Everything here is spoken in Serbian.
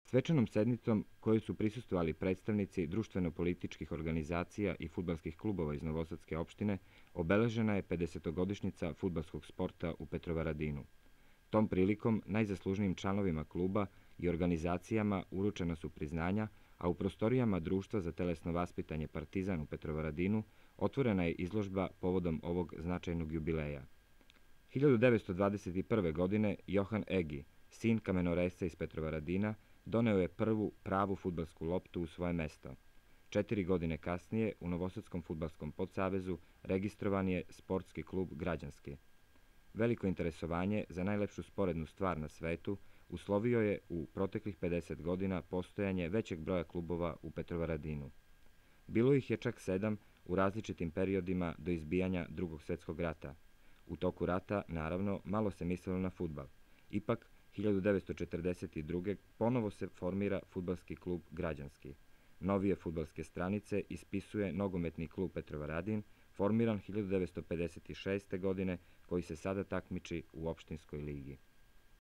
Svečanom sednicom kojoj su prisustvovali predstavnici društveno-političkih organizacija i fudbalskih klubova iz Novosadske opštine, obeležena je 50-godišnjica fudbalskog sporta u Petrovaradinu. Tom prilikom najzaslužnijim članovima kluba i organizacijama uručena su priznanja, a u prostorijama Društva za telesno vaspitanje Partizan u Petrovaradinu otvorena je izložba povodom ovog značajnog jubileja. 1921. godine Johan Egi, sin kamenoresca iz Petrovaradina, doneo je prvu pravu fudbalsku loptu u svoje mesto. 4 godine kasnije u Novosadskom fudbalskom podsavezu registrovan je sportski klub Građanski. Veliko interesovanje za najlepšu sporednu stvar na svetu uslovio je u proteklih 50 godina postojanje većeg broja klubova u Petrovaradinu. Bilo ih je čak 7 u različitim periodima do izbijanja Drugog svjetskog rata. U toku rata, naravno, malo se mislilo na fudbal. Ipak, 1942. ponovo se formira fudbalski klub Građanski. Novije fudbalske stranice ispisuje nogometni klub Petrovaradin, formiran 1956. godine, koji se sada takmiči u opštinskoj ligi.